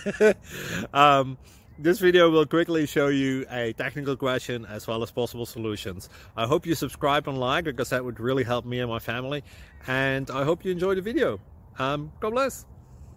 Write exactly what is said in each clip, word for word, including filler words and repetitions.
um, this video will quickly show you a technical question as well as possible solutions. I hope you subscribe and like, because that would really help me and my family. And I hope you enjoy the video. Um, God bless.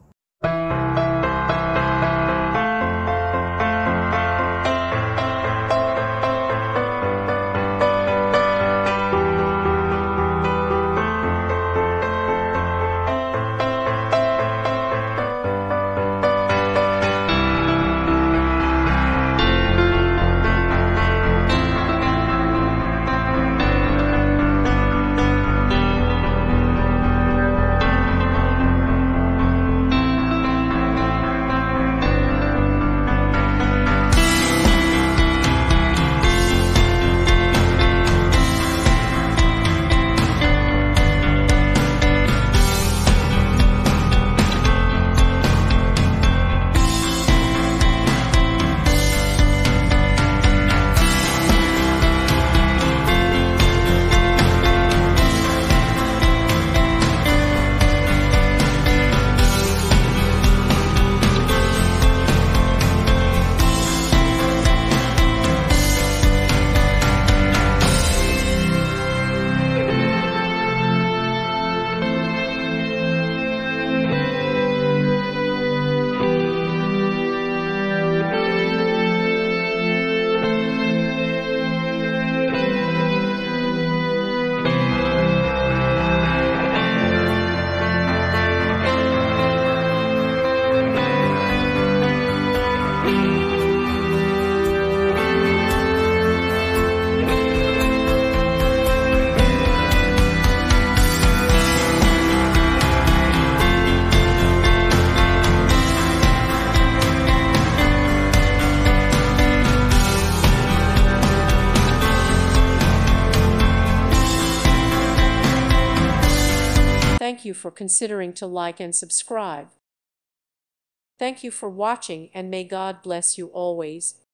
Thank you for considering to like and subscribe. Thank you for watching, and may God bless you always.